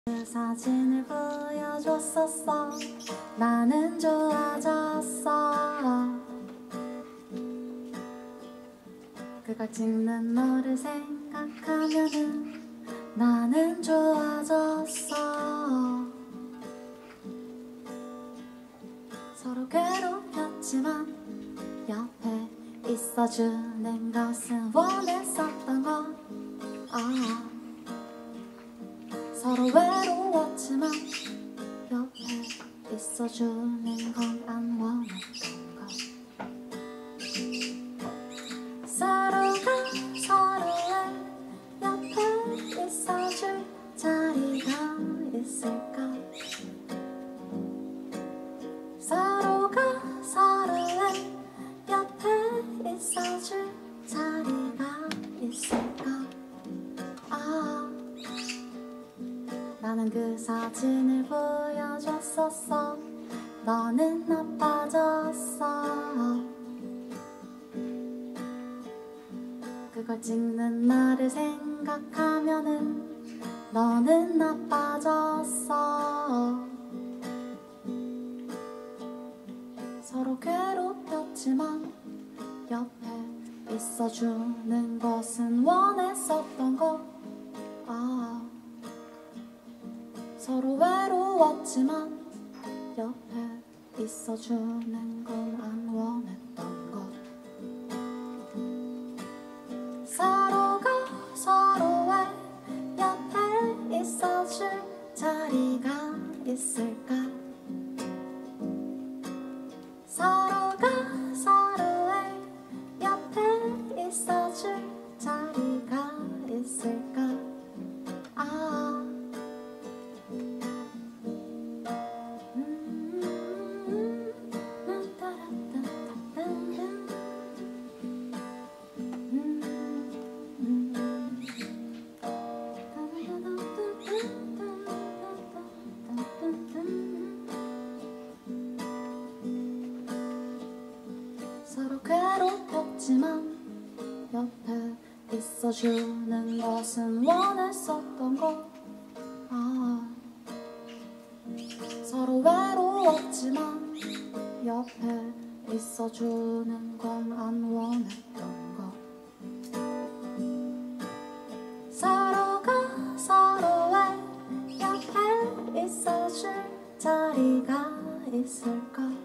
그 사진을 보여줬었어. 나는 좋아졌어. 그걸 찍는 너를 생각하면은 나는 좋아졌어. 서로 괴롭혔지만 옆에 있어주는 것은 원했었던 것. 서로 외로웠지만 옆에 있어주는 건 안 원했던 것. 서로가 서로의 옆에 있어줄 자리가 있을까? 서로가 서로의 옆에 있어줄 자리가 있을까? 나는 그 사진을 보여줬었어. 너는 나빠졌어. 그걸 찍는 나를 생각하면은 너는 나빠졌어. 서로 괴롭혔지만 옆에 있어주는 것은 원했었던 것. 서로 외로웠지만 옆에 있어주는 건 안 원했던 것. 서로가 서로의 옆에 있어줄 자리가 있을까? 서로가 서로의 옆에 있어줄 자리가 있을까? 서로 괴롭혔지만 옆에 있어주는 것은 원했었던 것. 서로 외로웠지만 옆에 있어주는 건 안 원했던 것. 서로가 서로의 옆에 있어줄 자리가 있을까?